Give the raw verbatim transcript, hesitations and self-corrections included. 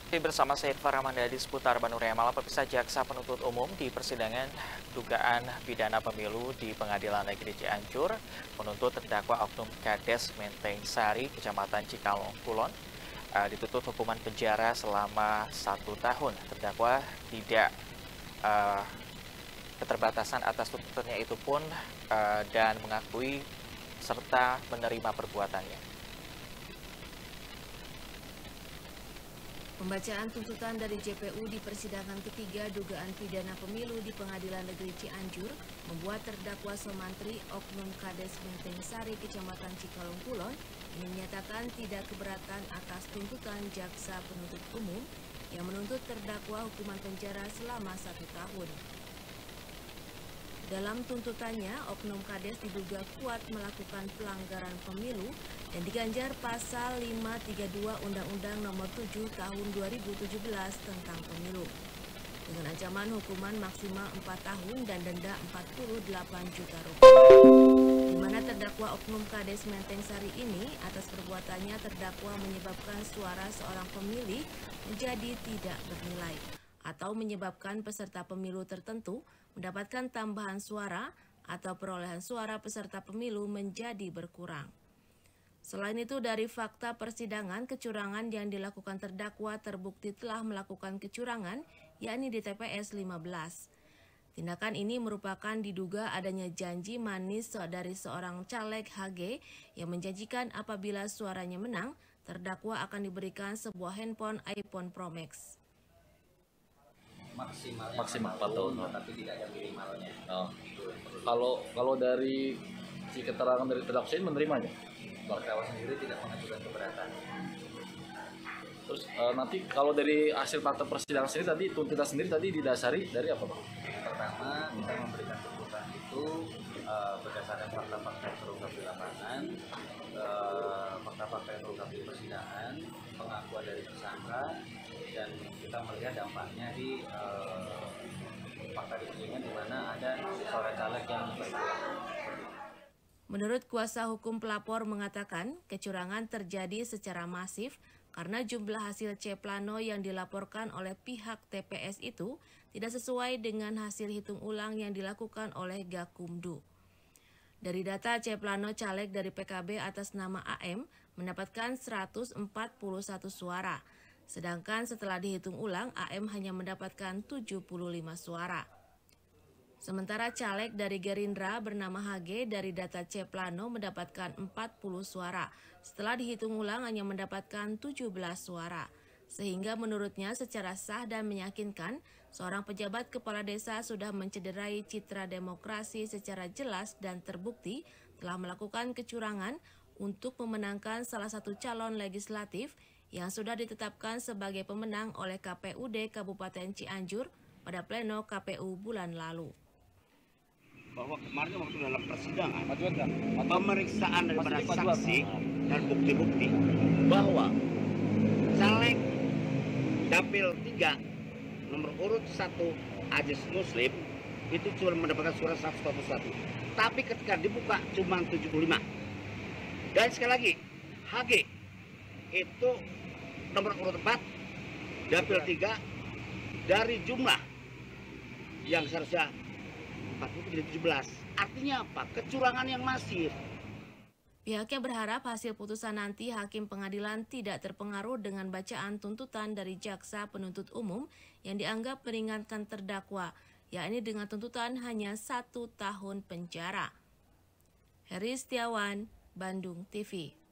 Masih bersama saya Irfan Ramandadi seputar Bandung Raya Malam, pemirsa. Jaksa penuntut umum di persidangan dugaan pidana pemilu di Pengadilan Negeri Cianjur menuntut terdakwa Oknum Kades Menteng Sari, Kecamatan Cikalong, Kulon, uh, dituntut hukuman penjara selama satu tahun. Terdakwa tidak uh, keterbatasan atas tuntutannya itu pun uh, dan mengakui serta menerima perbuatannya. Pembacaan tuntutan dari J P U di persidangan ketiga dugaan pidana pemilu di Pengadilan Negeri Cianjur membuat terdakwa Somantri Oknum Kades Menteng Sari, Kecamatan Cikalong Kulon, ini menyatakan tidak keberatan atas tuntutan jaksa penuntut umum yang menuntut terdakwa hukuman penjara selama satu tahun. Dalam tuntutannya, Oknum Kades diduga kuat melakukan pelanggaran pemilu dan diganjar pasal lima tiga dua Undang-Undang Nomor tujuh Tahun dua ribu tujuh belas tentang pemilu dengan ancaman hukuman maksimal empat tahun dan denda empat puluh delapan juta rupiah. Di mana terdakwa Oknum Kades Menteng Sari ini atas perbuatannya terdakwa menyebabkan suara seorang pemilih menjadi tidak bernilai atau menyebabkan peserta pemilu tertentu mendapatkan tambahan suara atau perolehan suara peserta pemilu menjadi berkurang. Selain itu, dari fakta persidangan, kecurangan yang dilakukan terdakwa terbukti telah melakukan kecurangan, yakni di T P S lima belas. Tindakan ini merupakan diduga adanya janji manis dari seorang caleg H G yang menjanjikan apabila suaranya menang, terdakwa akan diberikan sebuah handphone iPhone Pro Max. Maksimalnya maksimal empat tahun, tapi tidak ada minimalnya. Oh. Kalau kalau dari si keterangan dari terdakwa ini menerimanya? Terdakwa sendiri tidak mengajukan keberatan. Terus uh, nanti kalau dari hasil fakta persidangan sendiri tadi tuntutan sendiri tadi didasari dari apa, Pak? Pertama, kita memberikan tuntutan itu uh, berdasarkan fakta-fakta yang terungkap di lapangan, uh, fakta-fakta yang terungkap di persidangan, pengakuan dari tersangka, dan kita melihat dampaknya di uh, fakta di persidangan di mana ada seorang caleg yang berjuang. Menurut kuasa hukum pelapor mengatakan kecurangan terjadi secara masif karena jumlah hasil C plano yang dilaporkan oleh pihak T P S itu tidak sesuai dengan hasil hitung ulang yang dilakukan oleh Gakumdu. Dari data C plano caleg dari P K B atas nama A M mendapatkan seratus empat puluh satu suara, sedangkan setelah dihitung ulang A M hanya mendapatkan tujuh puluh lima suara. Sementara caleg dari Gerindra bernama H G dari data C plano mendapatkan empat puluh suara, setelah dihitung ulang hanya mendapatkan tujuh belas suara. Sehingga menurutnya secara sah dan meyakinkan, seorang pejabat kepala desa sudah mencederai citra demokrasi secara jelas dan terbukti telah melakukan kecurangan untuk memenangkan salah satu calon legislatif yang sudah ditetapkan sebagai pemenang oleh K P U D Kabupaten Cianjur pada pleno K P U bulan lalu. Bahwa kemarin waktu dalam persidangan pemeriksaan daripada saksi dan bukti-bukti bahwa caleg dapil tiga nomor urut satu Ajis Muslim itu cuma mendapatkan suara seratus empat puluh satu, tapi ketika dibuka cuma tujuh puluh lima. Dan sekali lagi H G itu nomor urut empat dapil tiga dari jumlah yang seharusnya empat puluh jadi tujuh belas. Artinya apa? Kecurangan yang masif. Pihaknya berharap hasil putusan nanti hakim pengadilan tidak terpengaruh dengan bacaan tuntutan dari jaksa penuntut umum yang dianggap meringankan terdakwa, yakni dengan tuntutan hanya satu tahun penjara. Heri Setiawan, Bandung T V.